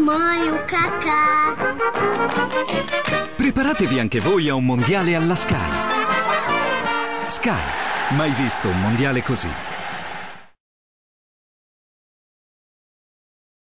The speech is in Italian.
Muoio, Kaka! Preparatevi anche voi a un mondiale alla Sky. Sky, mai visto un mondiale così.